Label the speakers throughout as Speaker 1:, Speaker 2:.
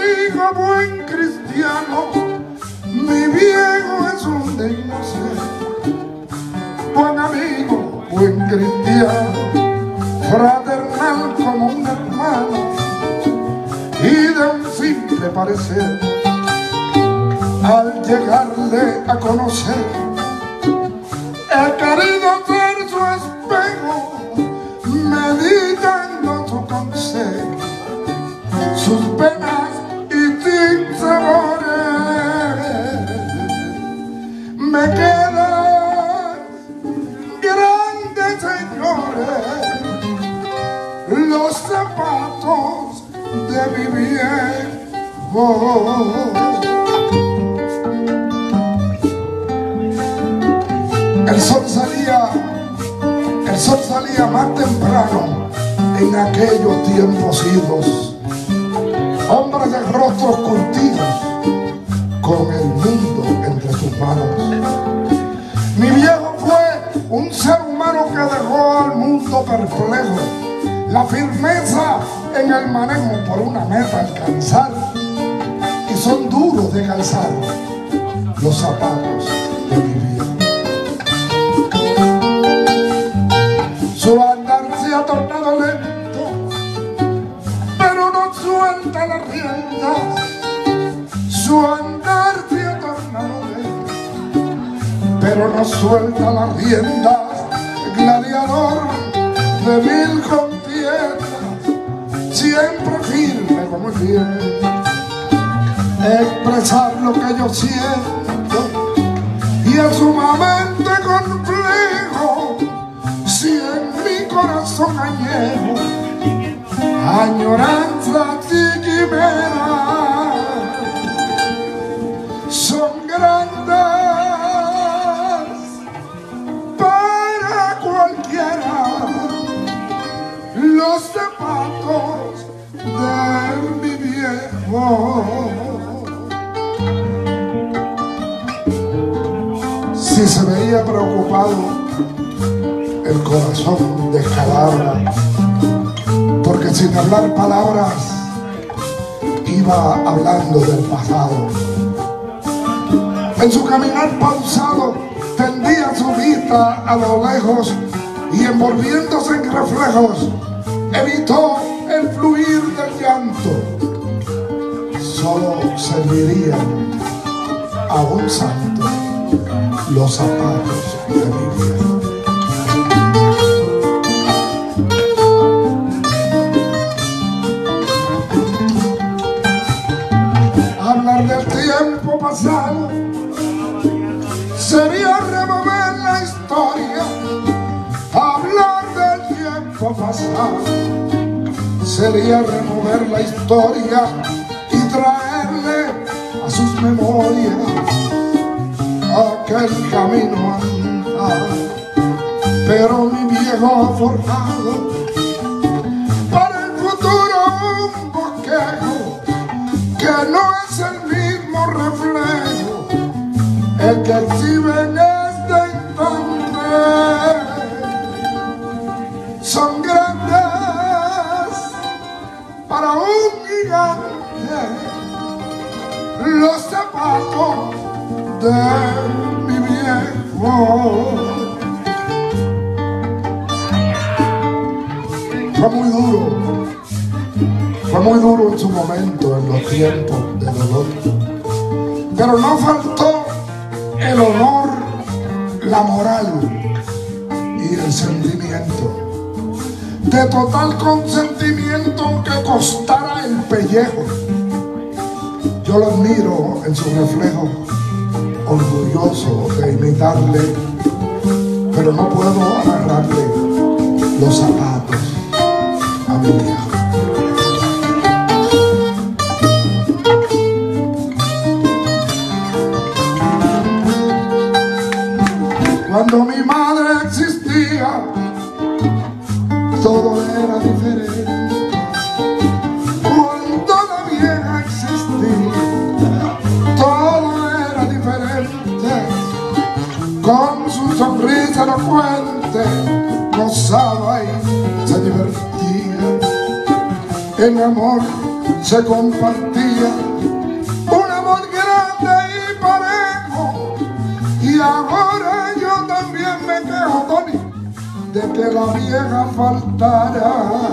Speaker 1: amigo buen cristiano, mi viejo es un digno ser. Buen amigo, buen cristiano, fraternal como un hermano y de un simple parecer. Al llegarle a conocer, he querido ser su espejo, meditando su consejo, sus penas y sinsabores. Me quedan grandes, señores, los zapatos de mi viejo. El sol salía más temprano en aquellos tiempos idos. Hombres de rostros curtidos, con el mundo entre sus manos. Mi viejo fue un ser humano que dejó al mundo perplejo. La firmeza en el manejo por una meta alcanzar. Y son duros de calzar los zapatos de mi viejo. Su andar se ha tornado lento, pero no suelta las riendas. Su andar se ha tornado lento, pero no suelta las riendas. Gladiador de mil contiendas, siempre firme como el viento. Expresar lo que yo siento y es sumamente complejo. Si en mi corazón añejo añoranzas y quimeras, son grandes para cualquiera los zapatos de mi viejo. Si se veía preocupado el corazón descalabra, porque sin hablar palabras iba hablando del pasado. En su caminar pausado tendía su vista a lo lejos y envolviéndose en reflejos evitó el fluir del llanto. Solo servirían a un santo los zapatos de mi viejo. Hablar del tiempo pasado sería remover la historia. Hablar del tiempo pasado sería remover la historia y traerle a sus memorias aquel camino andado. Pero mi viejo ha forjado para el futuro un bosquejo que no es el mismo reflejo el que exhibe en este instante. Son grandes para un gigante los zapatos de mi viejo. Fue muy duro en su momento, en los tiempos de dolor, pero no faltó el honor, la moral y el sentimiento. De total consentimiento aunque costara el pellejo. Yo lo admiro en su reflejo, orgulloso de imitarle, pero no puedo agarrarle los zapatos a mi viejo. Cuando mi madre existía, todo era diferente. Cuando la vieja existía, todo era diferente. Con su sonrisa elocuente, gozaba y se divertía. En amor se compartía un amor grande y parejo. Y ahora yo también me quejo, Tony, de que la vieja faltara.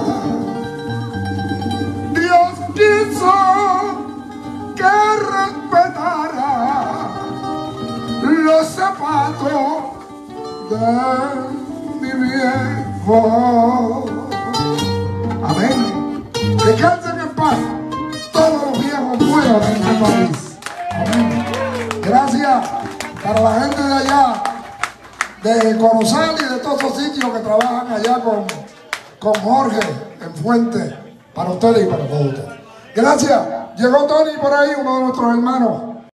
Speaker 1: Dios quiso que respetara los zapatos de mi viejo. Amén. Descansen en paz todos los viejos buenos de este país. Amén. Gracias para la gente de allá, de Corozal y de todos esos sitios que trabajan allá con Jorge en Fuente, para ustedes y para todos ustedes. Gracias. Llegó Tony por ahí, uno de nuestros hermanos.